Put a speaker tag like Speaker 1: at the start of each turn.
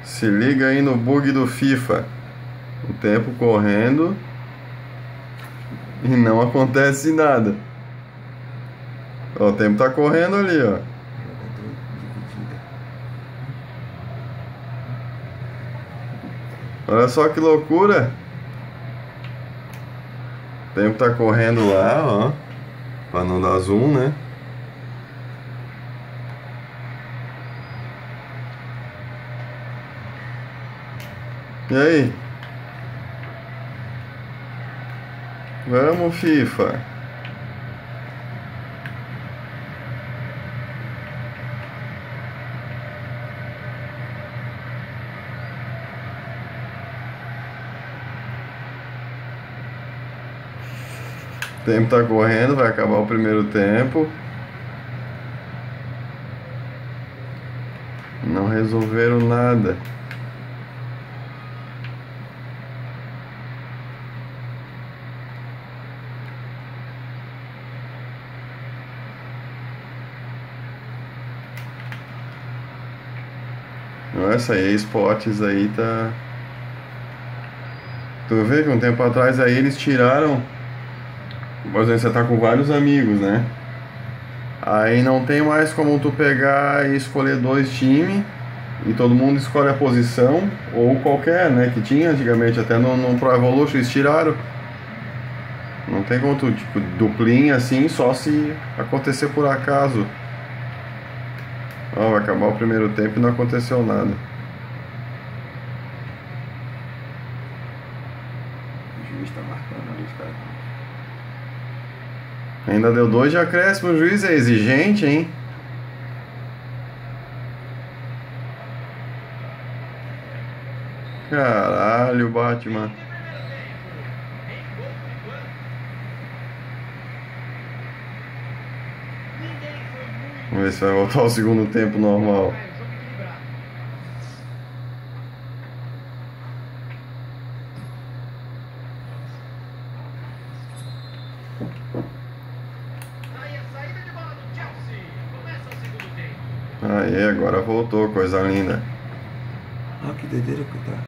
Speaker 1: Se liga aí no bug do FIFA. O tempo correndo e não acontece nada. Ó, o tempo tá correndo ali, ó.
Speaker 2: Jogador dividida.
Speaker 1: Olha só que loucura. O tempo tá correndo lá, ó. Pra não dar zoom, né? E aí? Vamos, FIFA. O tempo tá correndo, vai acabar o primeiro tempo. Não resolveram nada. Essa aí, esportes aí tá. Tu vê que um tempo atrás aí eles tiraram. Por exemplo, você tá com vários amigos, né? Aí não tem mais como tu pegar e escolher dois times e todo mundo escolhe a posição ou qualquer, né? Que tinha antigamente até no Pro Evolution eles tiraram. Não tem como tu, tipo, duplinha assim, só se acontecer por acaso. Ó, vai acabar o primeiro tempo e não aconteceu nada.
Speaker 2: O juiz tá marcando ali os caras.
Speaker 1: Ainda deu 2 de acréscimo, o juiz é exigente, hein? Caralho, Batman. Vamos ver se vai voltar ao segundo tempo normal. Aí, agora voltou, coisa linda.
Speaker 2: Ah, que doideira que tá.